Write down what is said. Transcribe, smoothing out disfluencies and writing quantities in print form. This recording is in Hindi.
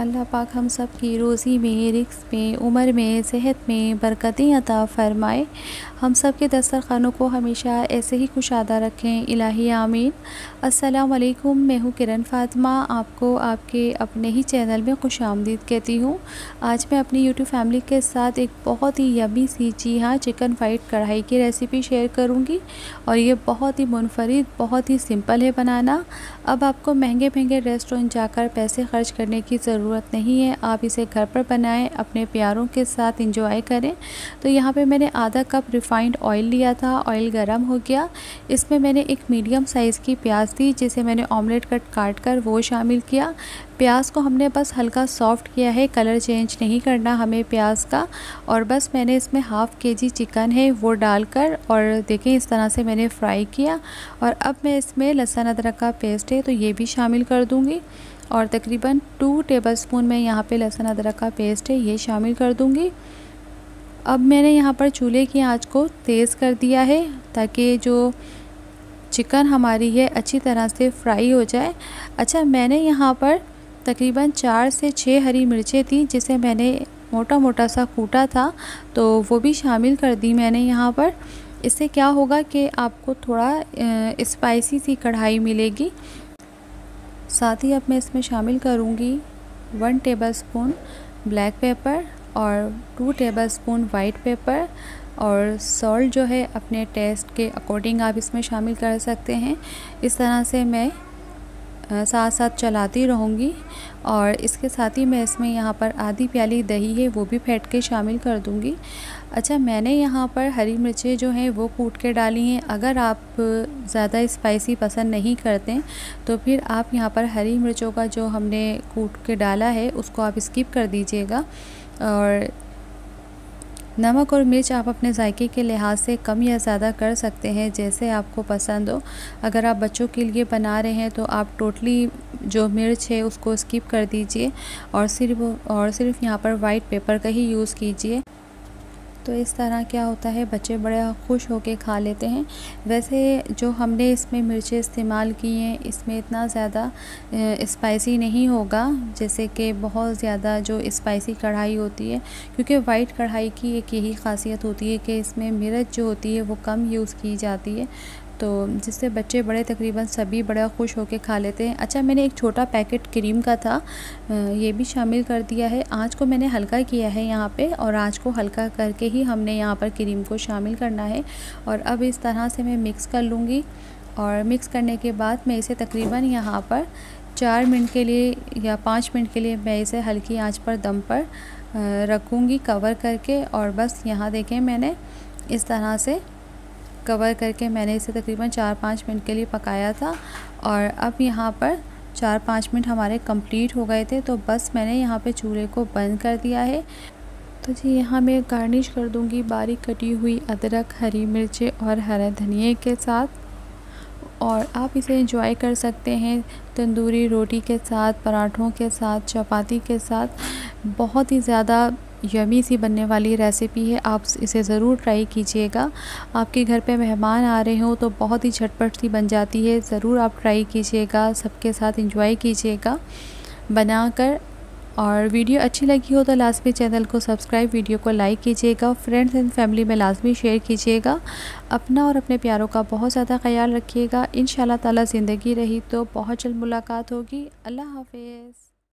अल्लाह पाक हम सब की रोज़ी में, रिज़्क़ में, उम्र में, सेहत में बरकतें अता फ़रमाए। हम सब के दस्तरख़ानों को हमेशा ऐसे ही कुशादा रखें, इलाही आमीन। अस्सलाम वालेकुम, मैं हूँ किरण फ़ातिमा, आपको आपके अपने ही चैनल में खुशामदीद कहती हूँ। आज मैं अपनी यूट्यूब फैमिली के साथ एक बहुत ही यम्मी सी, जी हाँ, चिकन वाइट कढ़ाई की रेसिपी शेयर करूँगी और ये बहुत ही मुनफरिद, बहुत ही सिंपल है बनाना। अब आपको महंगे रेस्टोरेंट जाकर पैसे ख़र्च करने की ज़रूरत नहीं है, आप इसे घर पर बनाएं, अपने प्यारों के साथ इंजॉय करें। तो यहाँ पे मैंने आधा कप रिफ़ाइंड ऑयल लिया था, ऑयल गरम हो गया। इसमें मैंने एक मीडियम साइज़ की प्याज थी जिसे मैंने ऑमलेट कट काट कर वो शामिल किया। प्याज को हमने बस हल्का सॉफ़्ट किया है, कलर चेंज नहीं करना हमें प्याज का। और बस मैंने इसमें हाफ़ केजी चिकन है वो डालकर और देखें इस तरह से मैंने फ्राई किया। और अब मैं इसमें लहसुन अदरक का पेस्ट है तो ये भी शामिल कर दूँगी और तकरीबन 2 टेबलस्पून में यहाँ पे लहसुन अदरक का पेस्ट है ये शामिल कर दूँगी। अब मैंने यहाँ पर चूल्हे की आंच को तेज़ कर दिया है ताकि जो चिकन हमारी है अच्छी तरह से फ्राई हो जाए। अच्छा, मैंने यहाँ पर तकरीबन 4 से 6 हरी मिर्चें थी जिसे मैंने मोटा मोटा सा कूटा था तो वो भी शामिल कर दी मैंने यहाँ पर। इससे क्या होगा कि आपको थोड़ा स्पाइसी सी कढ़ाई मिलेगी। साथ ही अब मैं इसमें शामिल करूँगी 1 टेबलस्पून ब्लैक पेपर और 2 टेबलस्पून वाइट पेपर और सॉल्ट जो है अपने टेस्ट के अकॉर्डिंग आप इसमें शामिल कर सकते हैं। इस तरह से मैं साथ साथ चलाती रहूँगी और इसके साथ ही मैं इसमें यहाँ पर आधी प्याली दही है वो भी फेंट के शामिल कर दूँगी। अच्छा, मैंने यहाँ पर हरी मिर्चें जो हैं वो कूट के डाली हैं। अगर आप ज़्यादा स्पाइसी पसंद नहीं करते तो फिर आप यहाँ पर हरी मिर्चों का जो हमने कूट के डाला है उसको आप स्किप कर दीजिएगा। और नमक और मिर्च आप अपने जायके के लिहाज से कम या ज़्यादा कर सकते हैं जैसे आपको पसंद हो। अगर आप बच्चों के लिए बना रहे हैं तो आप टोटली जो मिर्च है उसको स्किप कर दीजिए और सिर्फ यहाँ पर वाइट पेपर का ही यूज़ कीजिए। तो इस तरह क्या होता है, बच्चे बड़े खुश होके खा लेते हैं। वैसे जो हमने इसमें मिर्चें इस्तेमाल की हैं इसमें इतना ज़्यादा स्पाइसी नहीं होगा जैसे कि बहुत ज़्यादा जो स्पाइसी कढ़ाई होती है, क्योंकि वाइट कढ़ाई की एक यही ख़ासियत होती है कि इसमें मिर्च जो होती है वो कम यूज़ की जाती है, तो जिससे बच्चे बड़े तकरीबन सभी बड़ा खुश होके खा लेते हैं। अच्छा, मैंने एक छोटा पैकेट क्रीम का था ये भी शामिल कर दिया है। आँच को मैंने हल्का किया है यहाँ पे और आँच को हल्का करके ही हमने यहाँ पर क्रीम को शामिल करना है। और अब इस तरह से मैं मिक्स कर लूँगी और मिक्स करने के बाद मैं इसे तकरीबन यहाँ पर 4 मिनट के लिए या 5 मिनट के लिए मैं इसे हल्की आँच पर दम पर रखूँगी कवर करके। और बस यहाँ देखें मैंने इस तरह से कवर करके मैंने इसे तकरीबन 4-5 मिनट के लिए पकाया था। और अब यहाँ पर 4-5 मिनट हमारे कंप्लीट हो गए थे तो बस मैंने यहाँ पे चूल्हे को बंद कर दिया है। तो जी यहाँ मैं गार्निश कर दूँगी बारीक कटी हुई अदरक, हरी मिर्चें और हरा धनिया के साथ। और आप इसे एंजॉय कर सकते हैं तंदूरी रोटी के साथ, पराठों के साथ, चपाती के साथ। बहुत ही ज़्यादा यमी सी बनने वाली रेसिपी है, आप इसे ज़रूर ट्राई कीजिएगा। आपके घर पे मेहमान आ रहे हो तो बहुत ही झटपट सी बन जाती है, ज़रूर आप ट्राई कीजिएगा, सबके साथ एंजॉय कीजिएगा बनाकर। और वीडियो अच्छी लगी हो तो लाजमी चैनल को सब्सक्राइब, वीडियो को लाइक कीजिएगा, फ्रेंड्स एंड फैमिली में लाजमी शेयर कीजिएगा। अपना और अपने प्यारों का बहुत ज़्यादा ख्याल रखिएगा। इंशाल्लाह ताला ज़िंदगी रही तो बहुत जल्द मुलाकात होगी। अल्लाह हाफ़िज़।